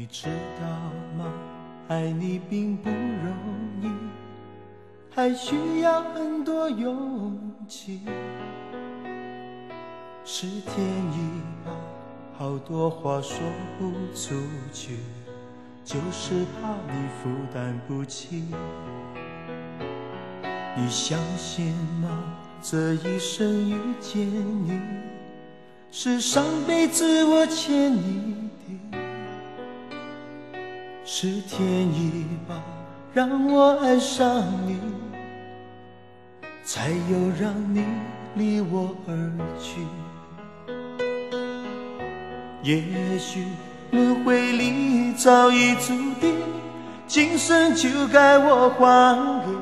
知道吗？爱你并不容易，还需要很多勇气。是天意吧，好多话说不出去，就是怕你负担不起。你相信吗？这一生遇见你，是上辈子我欠你的。是天意吧，让我爱上你，才有让你离我而去。也许轮回里早已注定，今生就该我还给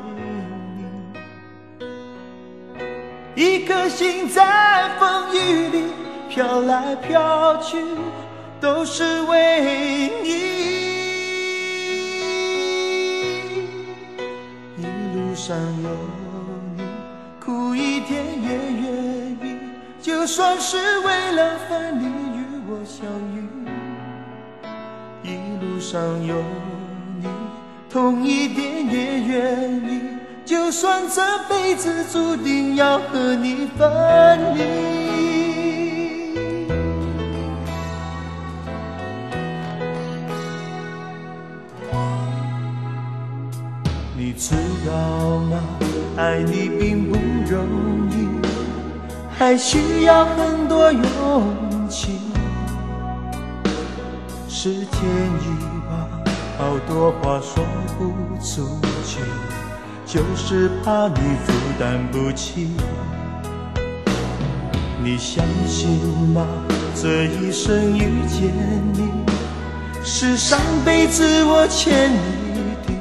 你。一颗心在风雨里飘来飘去，都是为你。一路上有你，苦一点也愿意，就算是为了分离与我相遇。一路上有你，痛一点也愿意，就算这辈子注定要和你分离。你知道吗？爱你并不容易，还需要很多勇气。是天意吧，好多话说不出去，就是怕你负担不起。你相信吗？这一生遇见你，是上辈子我欠你的。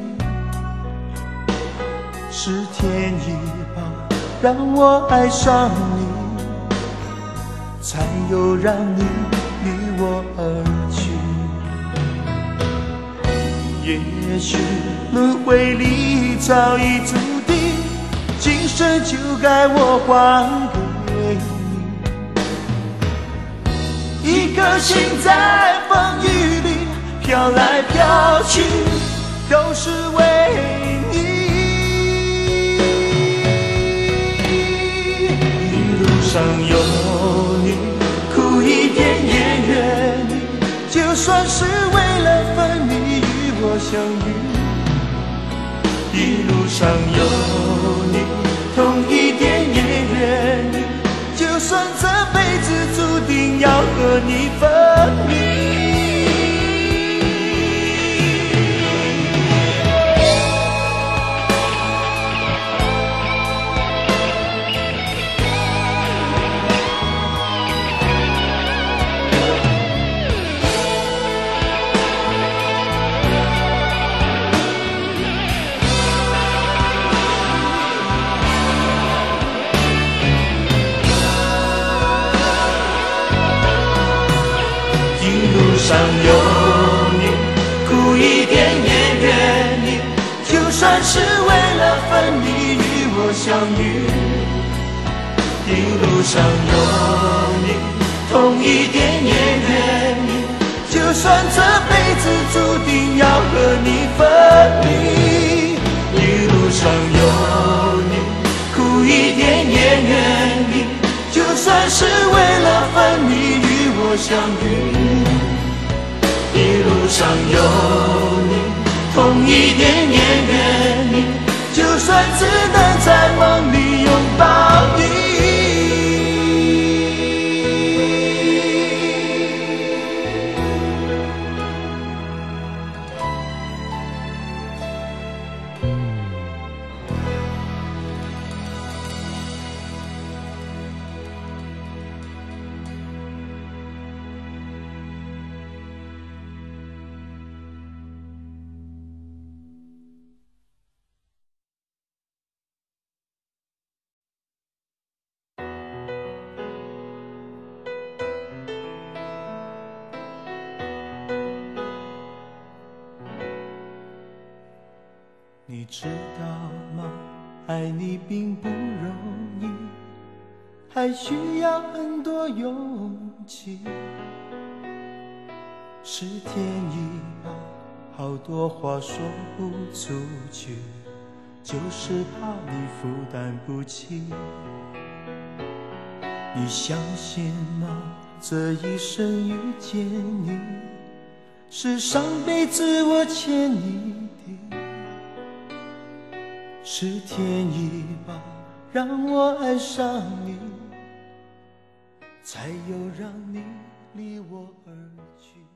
是天意吧，让我爱上你，才有让你离我而去。也许轮回里早已注定，今生就该我还给你。一颗心在风雨里飘来飘去，都是为你。一路上有你，苦一点也愿意，就算是为了分离与我相遇。一路上有你，痛一点也愿意，就算这辈子注定要和你分离。上有你，苦一点也愿意，就算是为了分离与我相遇。一路上有你，痛一点也愿意，就算这辈子注定要和你分离。一路上有你，苦一点也愿意，就算是为了分离与我相遇。一路上有你，痛一点也愿意，就算只能在梦里拥抱你。你知道吗？爱你并不容易，还需要很多勇气。 是天意吧，好多话说不出去，就是怕你负担不起。你相信吗？这一生遇见你，是上辈子我欠你的，是天意吧，让我爱上你，才有让你离我而去。